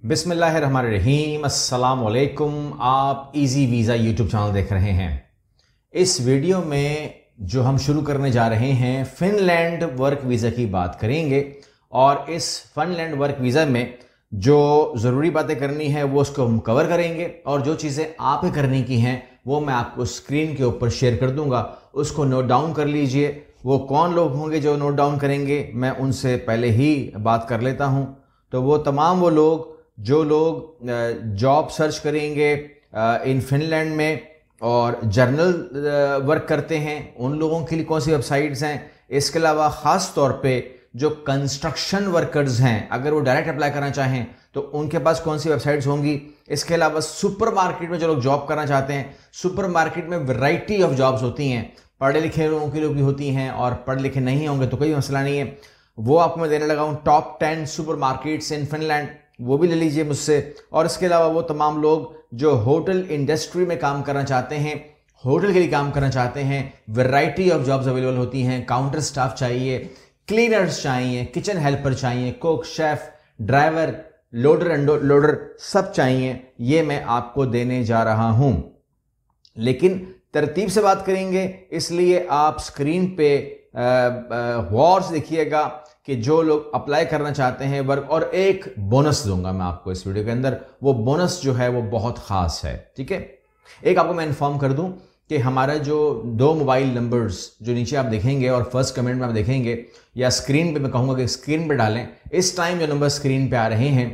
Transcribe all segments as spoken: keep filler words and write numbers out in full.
बिस्मिल्लाहिर्रहमानिर्रहीम, अस्सलाम वालेकुम। आप इजी वीज़ा यूट्यूब चैनल देख रहे हैं। इस वीडियो में जो हम शुरू करने जा रहे हैं, फिनलैंड वर्क वीज़ा की बात करेंगे और इस फिनलैंड वर्क वीज़ा में जो ज़रूरी बातें करनी है वो उसको हम कवर करेंगे और जो चीज़ें आप करने की हैं वो मैं आपको स्क्रीन के ऊपर शेयर कर दूंगा, उसको नोट डाउन कर लीजिए। वो कौन लोग होंगे जो नोट डाउन करेंगे, मैं उनसे पहले ही बात कर लेता हूं। तो वो तमाम वो लोग जो लोग जॉब सर्च करेंगे इन फिनलैंड में और जर्नल वर्क करते हैं, उन लोगों के लिए कौन सी वेबसाइट्स हैं। इसके अलावा ख़ास तौर पे जो कंस्ट्रक्शन वर्कर्स हैं, अगर वो डायरेक्ट अप्लाई करना चाहें तो उनके पास कौन सी वेबसाइट्स होंगी। इसके अलावा सुपर मार्केट में जो लोग जॉब करना चाहते हैं, सुपर मार्केट में वैरायटी ऑफ जॉब्स होती हैं, पढ़े लिखे लोगों के लिए भी होती हैं और पढ़े लिखे नहीं होंगे तो कोई मसला नहीं है। वो आपको मैं देने लगा हूँ top ten supermarkets in Finland, वो भी ले लीजिए मुझसे। और इसके अलावा वो तमाम लोग जो होटल इंडस्ट्री में काम करना चाहते हैं, होटल के लिए काम करना चाहते हैं, वैरायटी ऑफ जॉब्स अवेलेबल होती हैं। काउंटर स्टाफ चाहिए, क्लीनर्स चाहिए, किचन हेल्पर चाहिए, cook, chef, driver, loader and loader सब चाहिए। ये मैं आपको देने जा रहा हूं, लेकिन तरतीब से बात करेंगे, इसलिए आप स्क्रीन पे गौर से देखिएगा कि जो लोग अप्लाई करना चाहते हैं वर्क, और एक बोनस दूंगा मैं आपको इस वीडियो के अंदर। वो बोनस जो है वो बहुत खास है, ठीक है। एक आपको मैं इन्फॉर्म कर दूं कि हमारा जो दो मोबाइल नंबर्स जो नीचे आप देखेंगे और फर्स्ट कमेंट में आप देखेंगे या स्क्रीन पे मैं कहूंगा कि स्क्रीन पे डालें, इस टाइम जो नंबर स्क्रीन पे आ रहे हैं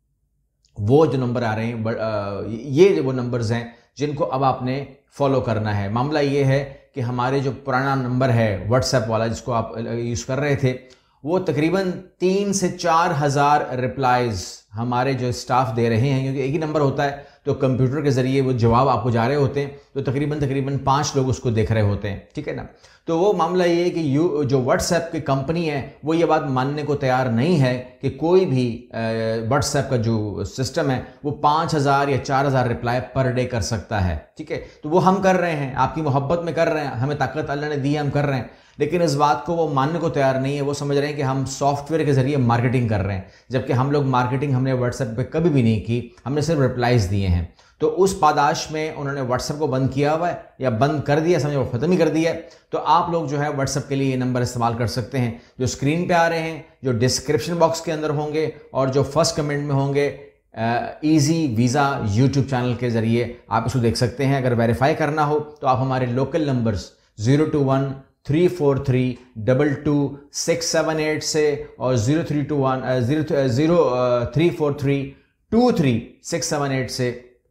वो जो नंबर आ रहे हैं, ये जो वो नंबर्स हैं जिनको अब आपने फॉलो करना है। मामला ये है कि हमारे जो पुराना नंबर है व्हाट्सएप वाला जिसको आप यूज़ कर रहे थे, वो तकरीबन तीन से चार हज़ार रिप्लाइज हमारे जो स्टाफ दे रहे हैं, क्योंकि एक ही नंबर होता है तो कंप्यूटर के ज़रिए वो जवाब आपको जा रहे होते हैं, तो तकरीबन तकरीबन पाँच लोग उसको देख रहे होते हैं, ठीक है ना। तो वो मामला ये है कि यू जो व्हाट्सएप की कंपनी है वो ये बात मानने को तैयार नहीं है कि कोई भी व्हाट्सएप का जो सिस्टम है वो पाँच हज़ार या चार हज़ार रिप्लाई पर डे कर सकता है, ठीक है। तो वो हम कर रहे हैं, आपकी मोहब्बत में कर रहे हैं, हमें ताकत अल्लाह ने दी है, हम कर रहे हैं, लेकिन इस बात को वो मानने को तैयार नहीं है। वो समझ रहे हैं कि हम सॉफ्टवेयर के जरिए मार्केटिंग कर रहे हैं, जबकि हम लोग मार्केटिंग हमने व्हाट्सएप पे कभी भी नहीं की, हमने सिर्फ रिप्लाईज दिए हैं। तो उस पादाश में उन्होंने व्हाट्सएप को बंद किया हुआ है या बंद कर दिया, समझो ख़त्म ही कर दिया है। तो आप लोग जो है व्हाट्सएप के लिए ये नंबर इस्तेमाल कर सकते हैं जो स्क्रीन पे आ रहे हैं, जो डिस्क्रिप्शन बॉक्स के अंदर होंगे और जो फर्स्ट कमेंट में होंगे। इजी वीज़ा यूट्यूब चैनल के ज़रिए आप इसको देख सकते हैं। अगर वेरीफाई करना हो तो आप हमारे local numbers zero two one three four three double two six seven eight से और zero three two one zero zero three four three two three six seven eight से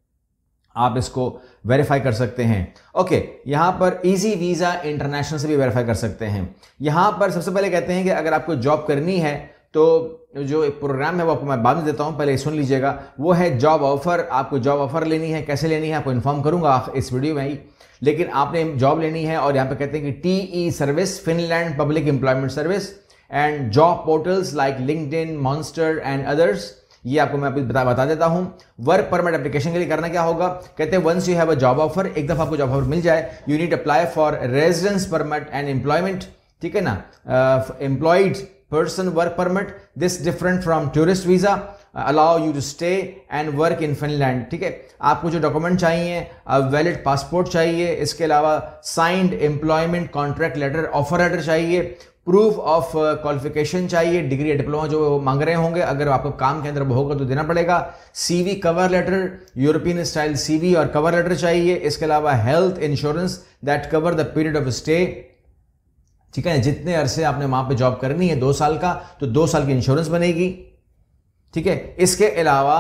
आप इसको वेरीफाई कर सकते हैं। ओके, यहाँ पर इजी वीज़ा इंटरनेशनल से भी वेरीफाई कर सकते हैं। यहाँ पर सबसे पहले कहते हैं कि अगर आपको जॉब करनी है तो जो एक प्रोग्राम है वो आपको मैं बाद में देता हूँ, पहले सुन लीजिएगा। वो है जॉब ऑफर। आपको जॉब ऑफर लेनी है, कैसे लेनी है आपको इन्फॉर्म करूँगा इस वीडियो में ही, लेकिन आपने जॉब लेनी है। और यहाँ पे कहते हैं कि T E service, Finland public employment service and job portals like LinkedIn, Monster and others. ये आपको मैं अभी बता बता देता हूं। वर्क परमिट एप्लीकेशन के लिए करना क्या होगा, कहते हैं once you have a job offer, एक दफा आपको जॉब ऑफर मिल जाए, you need apply for residence permit and employment, ठीक है ना, employed person work permit, this different from tourist visa, allow you to stay and work in Finland, ठीक है। आपको जो डॉक्यूमेंट चाहिए, वैलिड पासपोर्ट चाहिए, इसके अलावा signed employment contract letter, offer letter चाहिए, प्रूफ ऑफ क्वालिफिकेशन चाहिए, डिग्री या डिप्लोमा जो वो मांग रहे होंगे, अगर आपको काम के अंदर वो होगा तो देना पड़ेगा। CV cover letter, European style CV और कवर लेटर चाहिए। इसके अलावा health insurance that cover the period of stay, ठीक है। जितने अरसे आपने वहां पे जॉब करनी है, दो साल का, तो दो साल की इंश्योरेंस बनेगी, ठीक है। इसके अलावा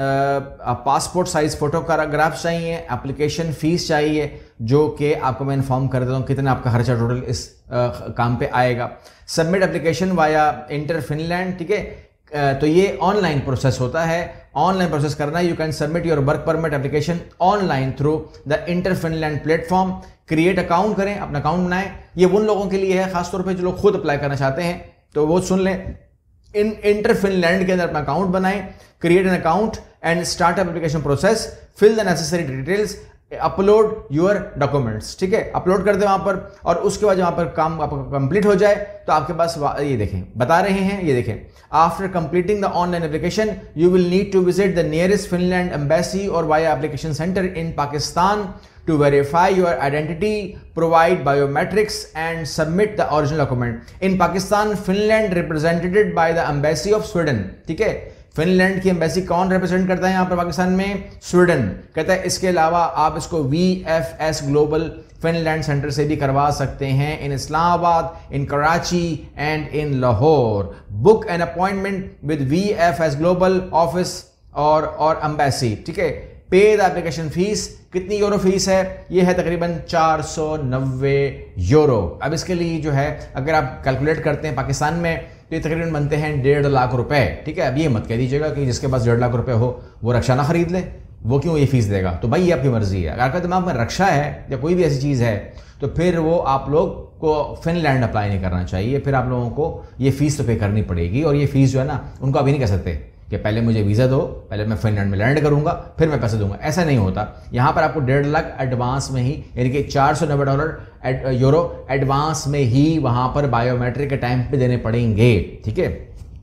पासपोर्ट साइज फोटोग्राफ चाहिए, एप्लीकेशन फीस चाहिए, जो कि आपको मैं इन्फॉर्म कर देता हूँ कितना आपका खर्चा टोटल इस आ, काम पे आएगा। Submit application via Enter Finland, ठीक है। तो ये ऑनलाइन प्रोसेस होता है, ऑनलाइन प्रोसेस करना है। You can submit your work permit application online through the Enter Finland platform. Create account करें, अपना अकाउंट बनाएं। ये उन लोगों के लिए है खासतौर पर जो लोग खुद अप्लाई करना चाहते हैं, तो वो सुन लें। इन इंटर फिनलैंड के अंदर अपना अकाउंट बनाएं, create an account and start up application process, fill the necessary details, upload your documents, ठीक है, अपलोड कर दे वहां पर, और उसके बाद वहां पर काम आपका कंप्लीट हो जाए तो आपके पास ये देखें बता रहे हैं, ये देखें, after completing the online application you will need to visit the nearest Finland embassy और via application centre in Pakistan to verify your identity, provide biometrics and submit the original document. In Pakistan, Finland represented by the Embassy of Sweden. ठीक है, Finland की embassy कौन represent करता है यहाँ पर पाकिस्तान में? स्वीडन कहता है। इसके अलावा आप इसको V F S global Finland centre से भी करवा सकते हैं in Islamabad, in Karachi and in Lahore. Book an appointment with V F S global office और और एम्बेसी, ठीक है। पे द एप्लीकेशन फीस, कितनी यूरो फीस है? ये है तकरीबन चार सौ नब्बे यूरो। अब इसके लिए जो है अगर आप कैलकुलेट करते हैं पाकिस्तान में तो ये तकरीबन बनते हैं डेढ़ लाख रुपए, ठीक है। अब ये मत कह दीजिएगा कि जिसके पास डेढ़ लाख रुपए हो वो रक्षा ना खरीद ले, वो क्यों ये फीस देगा? तो भाई ये आपकी मर्जी है। अगर आपके दिमाग में रक्षा है या कोई भी ऐसी चीज़ है तो फिर वो आप लोग को फिनलैंड अप्लाई नहीं करना चाहिए, फिर आप लोगों को ये फीस तो पे करनी पड़ेगी। और ये फीस जो है ना, उनको अभी नहीं कह सकते कि पहले मुझे वीज़ा दो, पहले मैं फिनलैंड में लैंड करूंगा फिर मैं पैसे दूंगा, ऐसा नहीं होता। यहाँ पर आपको डेढ़ लाख एडवांस में ही, यानी कि चार सौ नब्बे डॉलर यूरो एडवांस में ही वहाँ पर बायोमेट्रिक के टाइम पे देने पड़ेंगे, ठीक है।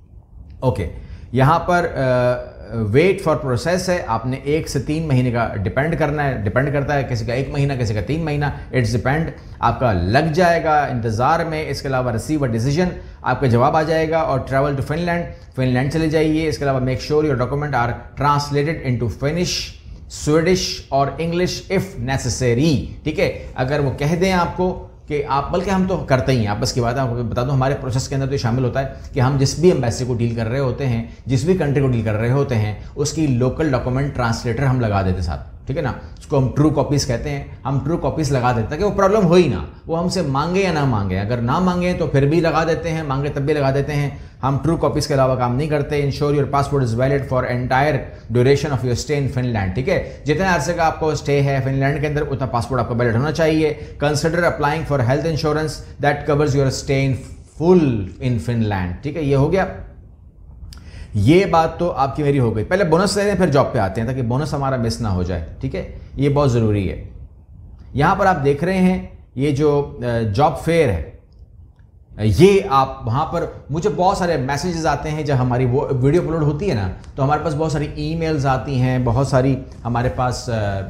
ओके, यहाँ पर वेट फॉर प्रोसेस है, आपने एक से तीन महीने का डिपेंड करना है, डिपेंड करता है, किसी का एक महीना किसी का तीन महीना, इट्स डिपेंड, आपका लग जाएगा इंतज़ार में। इसके अलावा रिसीव अ डिसीजन, आपका जवाब आ जाएगा। और ट्रैवल टू फिनलैंड, फिनलैंड चले जाइए। इसके अलावा make sure your document are translated into Finnish, Swedish और इंग्लिश इफ नेसेसरी, ठीक है। अगर वो कह दें आपको कि आप, बल्कि हम तो करते ही हैं, आपस की बात है, आपको बता दूं हमारे प्रोसेस के अंदर तो ये शामिल होता है कि हम जिस भी एम्बेसी को डील कर रहे होते हैं, जिस भी कंट्री को डील कर रहे होते हैं, उसकी लोकल डॉक्यूमेंट ट्रांसलेटर हम लगा देते साथ, ठीक है ना। उसको हम ट्रू कॉपीज कहते हैं, हम ट्रू कॉपीज लगा देते हैं कि वो प्रॉब्लम हो ही ना, वो हमसे मांगे या ना मांगे, अगर ना मांगे तो फिर भी लगा देते हैं, मांगे तब भी लगा देते हैं। हम ट्रू कॉपीज के अलावा काम नहीं करते। Ensure your passport is valid for entire duration of your stay in Finland, ठीक है। जितने अरसे का आपको स्टे है फिनलैंड के अंदर उतना पासपोर्ट आपका वैलिड होना चाहिए। Consider applying for health insurance that covers your stay in full in Finland, ठीक है। ये हो गया, ये बात तो आपकी मेरी हो गई। पहले बोनस ले लें फिर जॉब पे आते हैं ताकि बोनस हमारा मिस ना हो जाए, ठीक है। ये बहुत ज़रूरी है। यहाँ पर आप देख रहे हैं ये जो जॉब फेयर है, ये आप वहाँ पर, मुझे बहुत सारे मैसेजेस आते हैं जब हमारी वो वीडियो अपलोड होती है ना, तो हमारे पास बहुत सारी ईमेल्स आती हैं, बहुत सारी हमारे पास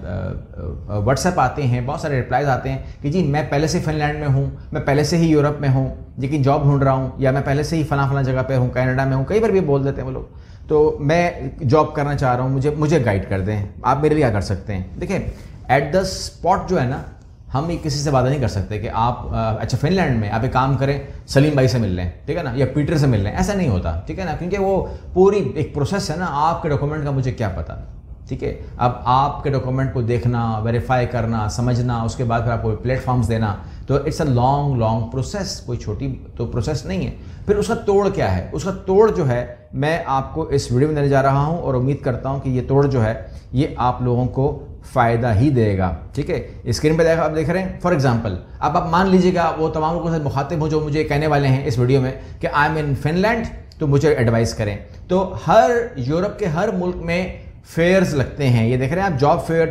व्हाट्सएप आते हैं, बहुत सारे रिप्लाइज आते हैं कि जी मैं पहले से फिनलैंड में हूँ, मैं पहले से ही यूरोप में हूँ लेकिन जॉब ढूंढ रहा हूँ, या मैं पहले से ही फला फला जगह पे हूँ, कनाडा में हूँ, कई बार भी बोल देते हैं वो लोग, तो मैं जॉब करना चाह रहा हूँ, मुझे मुझे गाइड कर दें, आप मेरे लिए क्या कर सकते हैं। देखिए एट द स्पॉट जो है ना, हम किसी से वादा नहीं कर सकते कि आप अच्छा फिनलैंड में आप एक काम करें, सलीम भाई से मिल लें, ठीक है ना, या पीटर से मिल लें, ऐसा नहीं होता, ठीक है ना, क्योंकि वो पूरी एक प्रोसेस है ना। आपके डॉक्यूमेंट का मुझे क्या पता, ठीक है। अब आपके डॉक्यूमेंट को देखना, वेरीफाई करना, समझना, उसके बाद फिर आपको प्लेटफॉर्म्स देना, तो it's a long long process, कोई छोटी तो प्रोसेस नहीं है। फिर उसका तोड़ क्या है? उसका तोड़ जो है मैं आपको इस वीडियो में देने जा रहा हूँ और उम्मीद करता हूँ कि ये तोड़ जो है ये आप लोगों को फ़ायदा ही देगा, ठीक है। स्क्रीन पे देखा आप देख रहे हैं, फॉर एग्जांपल अब आप मान लीजिएगा वो तमाम लोगों से मुखातिब हो जो मुझे कहने वाले हैं इस वीडियो में कि आई एम इन फिनलैंड, तो मुझे एडवाइस करें। तो हर यूरोप के हर मुल्क में फेयर्स लगते हैं, ये देख रहे हैं आप, job fair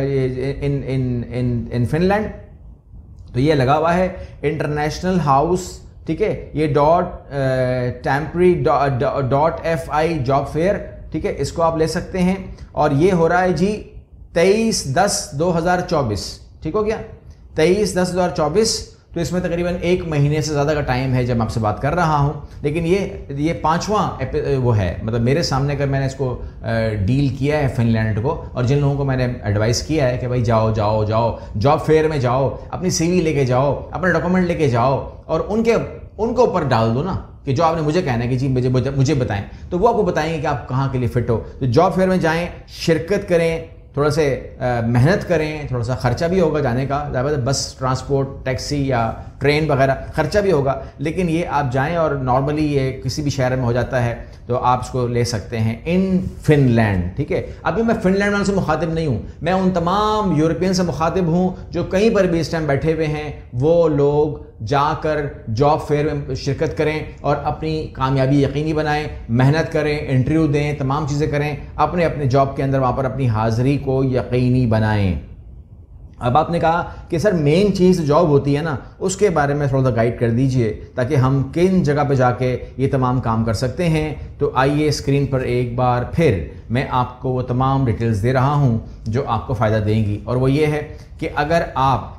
in in in in Finland, तो ये लगा हुआ है इंटरनेशनल हाउस, ठीक है। ये dot temporary dot F I job fair, ठीक है, इसको आप ले सकते हैं। और ये हो रहा है जी तेईस दस दो हज़ार चौबीस, ठीक हो गया, तेईस दस दो हज़ार चौबीस। तो इसमें तकरीबन एक महीने से ज़्यादा का टाइम है जब आपसे बात कर रहा हूँ, लेकिन ये ये पाँचवां वो है, मतलब मेरे सामने अगर मैंने इसको डील किया है फिनलैंड को, और जिन लोगों को मैंने एडवाइस किया है कि भाई जाओ जाओ जाओ जॉब फेयर में जाओ, अपनी सीवी लेके जाओ, अपने डॉक्यूमेंट लेके जाओ और उनके उनको ऊपर डाल दो ना कि जो आपने मुझे कहना है कि जी मुझे मुझे बताएं, तो वो आपको बताएंगे कि आप कहाँ के लिए फिट हो। तो जॉब फेयर में जाएँ, शिरकत करें, थोड़ा से मेहनत करें, थोड़ा सा खर्चा भी होगा जाने का, ज़्यादा बस ट्रांसपोर्ट, टैक्सी या ट्रेन वगैरह खर्चा भी होगा, लेकिन ये आप जाएं और नॉर्मली ये किसी भी शहर में हो जाता है, तो आप इसको ले सकते हैं इन फिनलैंड, ठीक है। अभी मैं फिनलैंड वालों से मुखातिब नहीं हूँ, मैं उन तमाम यूरोपियन से मुखातिब हूँ जो कहीं पर भी इस टाइम बैठे हुए हैं। वो लोग जाकर जॉब फेयर में शिरकत करें और अपनी कामयाबी यकीनी बनाएं, मेहनत करें, इंटरव्यू दें, तमाम चीज़ें करें, अपने अपने जॉब के अंदर वहाँ पर अपनी हाज़िरी को यकीनी बनाएं। अब आपने कहा कि सर मेन चीज़ जॉब होती है ना, उसके बारे में थोड़ा सा गाइड कर दीजिए ताकि हम किन जगह पे जाके ये तमाम काम कर सकते हैं। तो आइए स्क्रीन पर एक बार फिर मैं आपको वो तमाम डिटेल्स दे रहा हूँ जो आपको फ़ायदा देंगी, और वो ये है कि अगर आप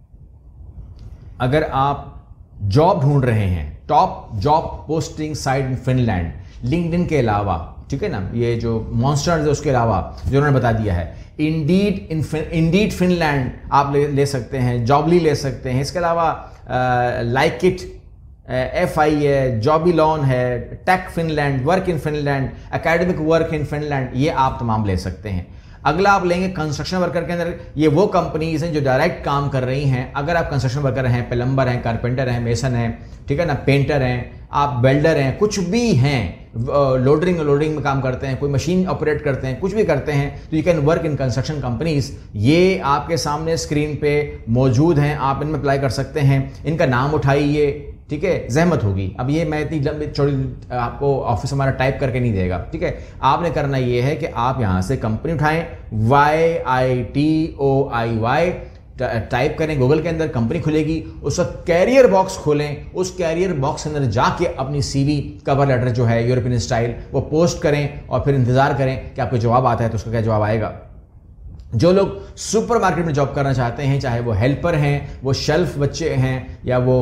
अगर आप जॉब ढूंढ रहे हैं, top job posting site in Finland, LinkedIn के अलावा, ठीक है ना, ये जो मॉन्स्टर्स है उसके अलावा जो उन्होंने बता दिया है, इंडीड इन इंडीड फिनलैंड आप ले, ले सकते हैं, जॉबली ले सकते हैं, इसके अलावा लाइक इट, एफ आई है, जॉबीलॉन है, tech Finland, work in Finland, academic work in Finland, ये आप तमाम ले सकते हैं। अगला आप लेंगे कंस्ट्रक्शन वर्कर के अंदर, ये वो कंपनीज हैं जो डायरेक्ट काम कर रही हैं। अगर आप कंस्ट्रक्शन वर्कर हैं, प्लम्बर हैं, कारपेंटर हैं, मेसन हैं, ठीक है ना, पेंटर हैं, आप वेल्डर हैं, कुछ भी हैं, लोडरिंग लोडिंग में काम करते हैं, कोई मशीन ऑपरेट करते हैं, कुछ भी करते हैं, तो you can work in construction companies. ये आपके सामने स्क्रीन पे मौजूद हैं, आप इनमें अप्लाई कर सकते हैं। इनका नाम उठाइए, ठीक है, जहमत होगी। अब ये मैं इतनी लंबी चौड़ी आपको ऑफिस हमारा टाइप करके नहीं देगा, ठीक है। आपने करना ये है कि आप यहाँ से कंपनी उठाएं, Y I T O I Y type करें, गूगल के अंदर कंपनी खुलेगी, उसका कैरियर बॉक्स खोलें, उस कैरियर बॉक्स के अंदर जाके अपनी सीवी, कवर लेटर जो है यूरोपियन स्टाइल, वो पोस्ट करें और फिर इंतजार करें कि आपको जवाब आता है तो उसका क्या जवाब आएगा। जो लोग सुपर मार्केट में जॉब करना चाहते हैं, चाहे वो हेल्पर हैं, वो शेल्फ बच्चे हैं, या वो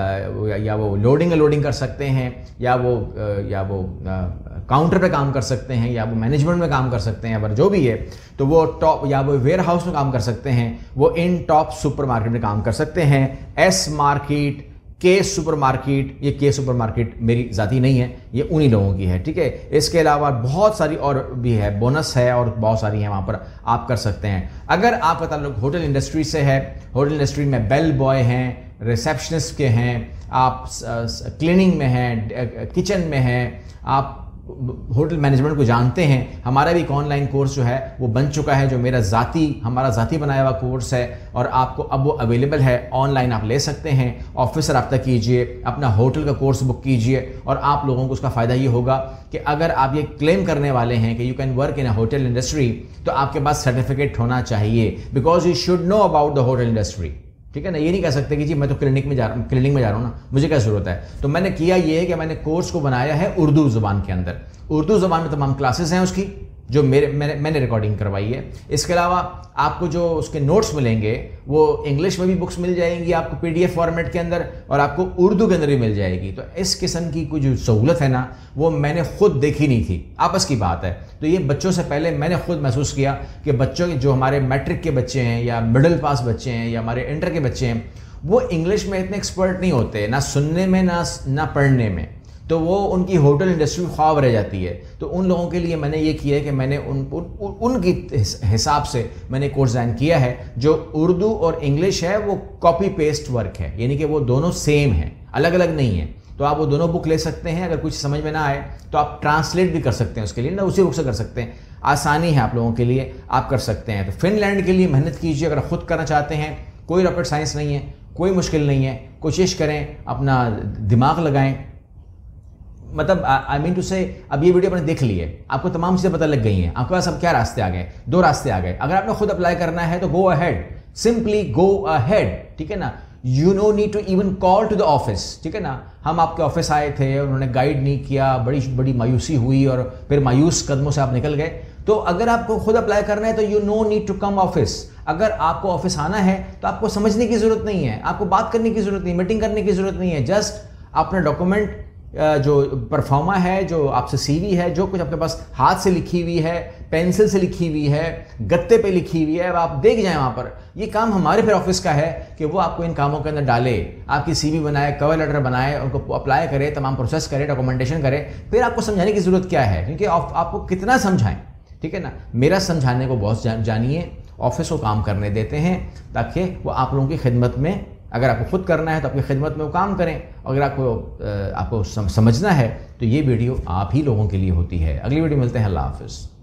आ, या वो लोडिंग लोडिंग कर सकते हैं, या वो आ, या वो काउंटर पे काम कर सकते हैं, या वो मैनेजमेंट में काम कर सकते हैं, अगर जो भी है तो वो टॉप, या वो वेयर हाउस में काम कर सकते हैं, वो इन टॉप सुपर मार्केट में काम कर सकते हैं। S market, K supermarket, ये के सुपर मार्केट मेरी ज़ाती नहीं है, ये उन्हीं लोगों की है, ठीक है। इसके अलावा बहुत सारी और भी है, बोनस है और बहुत सारी हैं, वहाँ पर आप कर सकते हैं। अगर आपका ताल्लुक होटल इंडस्ट्री से है, होटल इंडस्ट्री में बेल बॉय हैं, रिसेप्शनिस्ट के हैं, आप क्लीनिंग में हैं, किचन में हैं, आप होटल मैनेजमेंट को जानते हैं, हमारा भी एक ऑनलाइन कोर्स जो है वो बन चुका है, जो मेरा ज़ाती हमारा ज़ाती बनाया हुआ कोर्स है, और आपको अब वो अवेलेबल है, ऑनलाइन आप ले सकते हैं। ऑफिस से रब्ता कीजिए, अपना होटल का कोर्स बुक कीजिए, और आप लोगों को उसका फ़ायदा ये होगा कि अगर आप ये क्लेम करने वाले हैं कि you can work in a hotel industry, तो आपके पास सर्टिफिकेट होना चाहिए, because you should know about the hotel industry, ठीक है ना। ये नहीं कह सकते कि जी मैं तो क्लिनिक में जा रहा हूँ क्लिनिक में जा रहा हूँ ना, मुझे क्या ज़रूरत है। तो मैंने किया ये है कि मैंने कोर्स को बनाया है उर्दू ज़ुबान के अंदर, उर्दू ज़ुबान में तमाम क्लासेस हैं उसकी, जो मेरे मैंने मैंने रिकॉर्डिंग करवाई है। इसके अलावा आपको जो उसके नोट्स मिलेंगे वो इंग्लिश में भी बुक्स मिल जाएंगी आपको पीडीएफ फॉर्मेट के अंदर, और आपको उर्दू के अंदर भी मिल जाएगी। तो इस किस्म की कोई जो सहूलत है ना, वो मैंने खुद देखी नहीं थी, आपस की बात है। तो ये बच्चों से पहले मैंने खुद महसूस किया कि बच्चों के जो हमारे मैट्रिक के बच्चे हैं, या मिडिल पास बच्चे हैं, या हमारे इंटर के बच्चे हैं, वो इंग्लिश में इतने एक्सपर्ट नहीं होते, ना सुनने में ना ना पढ़ने में, तो वो उनकी होटल इंडस्ट्री ख्वाब रह जाती है। तो उन लोगों के लिए मैंने ये किया है कि मैंने उन, उन, उन उनकी हिसाब से मैंने कोर्स डिज़ाइन किया है, जो उर्दू और इंग्लिश है वो कॉपी पेस्ट वर्क है, यानी कि वो दोनों सेम है, अलग अलग नहीं है। तो आप वो दोनों बुक ले सकते हैं। अगर कुछ समझ में ना आए तो आप ट्रांसलेट भी कर सकते हैं, उसके लिए ना उसी बुक से कर सकते हैं, आसानी है आप लोगों के लिए, आप कर सकते हैं। तो फिनलैंड के लिए मेहनत कीजिए, अगर खुद करना चाहते हैं, कोई रॉकेट साइंस नहीं है, कोई मुश्किल नहीं है, कोशिश करें, अपना दिमाग लगाएं। मतलब आई मीन टू से, अब ये वीडियो आपने देख ली है, आपको तमाम चीज़ें पता लग गई हैं, आपके पास अब क्या रास्ते आ गए, दो रास्ते आ गए। अगर आपने खुद अप्लाई करना है तो go ahead, simply go ahead, ठीक है ना। You no need to even call to the office, ठीक है ना। हम आपके ऑफिस आए थे, उन्होंने गाइड नहीं किया, बड़ी बड़ी मायूसी हुई, और फिर मायूस कदमों से आप निकल गए। तो अगर आपको खुद अप्लाई करना है तो you no need to come office. अगर आपको ऑफिस आना है तो आपको समझने की जरूरत नहीं है, आपको बात करने की जरूरत नहीं, मीटिंग करने की जरूरत नहीं है। जस्ट अपना डॉक्यूमेंट, जो परफॉर्मा है, जो आपसे सीवी है, जो कुछ आपके पास हाथ से लिखी हुई है, पेंसिल से लिखी हुई है, गत्ते पे लिखी हुई है, अब आप देख जाएं वहाँ पर। ये काम हमारे फिर ऑफिस का है कि वो आपको इन कामों के अंदर डाले, आपकी सीवी बनाए, कवर लेटर बनाए, उनको अप्लाई करे, तमाम प्रोसेस करे, डॉक्यूमेंटेशन करे। फिर आपको समझाने की ज़रूरत क्या है, क्योंकि आप, आपको कितना समझाएं, ठीक है ना। मेरा समझाने को बहुत जानिए, ऑफिस को काम करने देते हैं, ताकि वो आप लोगों की खिदमत में, अगर आपको खुद करना है तो अपनी खिदमत में वो काम करें, अगर आपको आपको समझना है तो ये वीडियो आप ही लोगों के लिए होती है। अगली वीडियो मिलते हैं, अल्लाह हाफ़िज़।